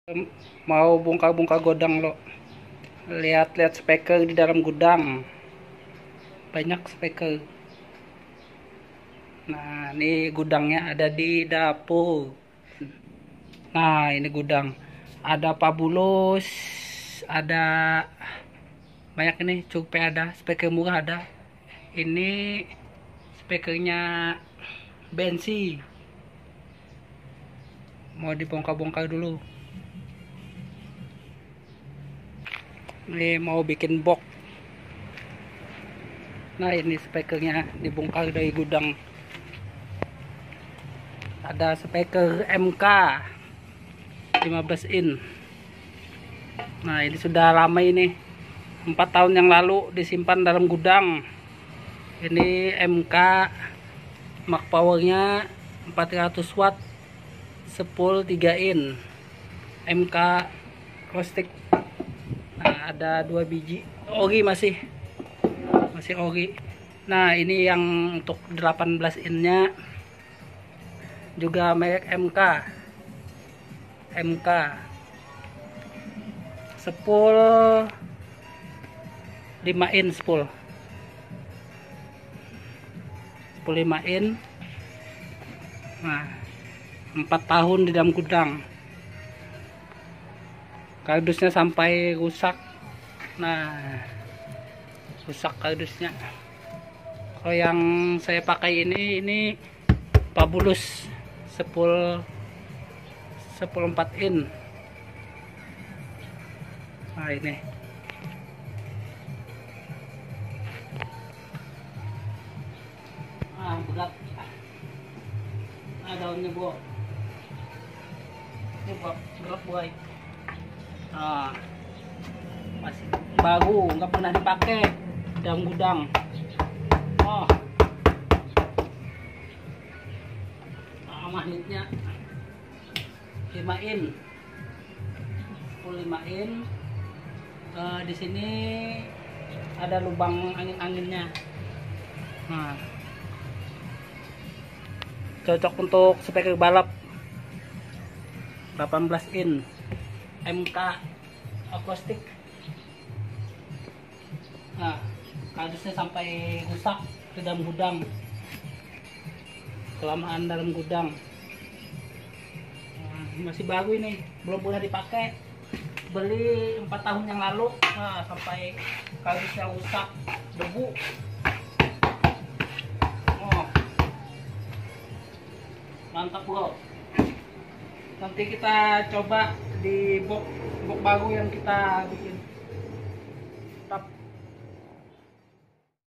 Mau bongkar-bongkar gudang lo. Lihat-lihat speaker di dalam gudang. Banyak speaker. Nah, ini gudangnya ada di dapur. Nah, ini gudang. Ada Fabulous, ada banyak ini, cukup ada, speaker murah ada. Ini speakernya Bensi. Mau dibongkar-bongkar dulu. Ini mau bikin box. Nah, ini speakernya dibongkar dari gudang. Ada speaker MK 15 in. Nah, ini sudah lama ini. 4 tahun yang lalu disimpan dalam gudang. Ini MK, Max powernya 400 watt, spool 3 in. MK Rostik. Nah, ada 2 biji. Ori masih ori. Nah, ini yang untuk 18 in-nya juga merek MK spool 5 in, spool 5 in. Nah, 4 tahun di dalam gudang. Kardusnya sampai rusak. Nah, rusak kardusnya. Kalau yang saya pakai ini Fabulous spool 4 in. Nah, ini berat. Nah, daunnya bu, ini berat boy. Nah, masih baru, nggak pernah dipakai dalam gudang. Magnetnya 5 in, full 5 in. Di sini ada lubang angin-anginnya. Nah, cocok untuk speaker balap 18 in MK akustik. Nah, kardusnya sampai rusak di dalam gudang, kelamaan dalam gudang. Nah, masih baru ini, belum pernah dipakai. Beli 4 tahun yang lalu. Nah, sampai kardusnya rusak, debu. Mantap bro. Nanti kita coba di box baru yang kita bikin. Mantap.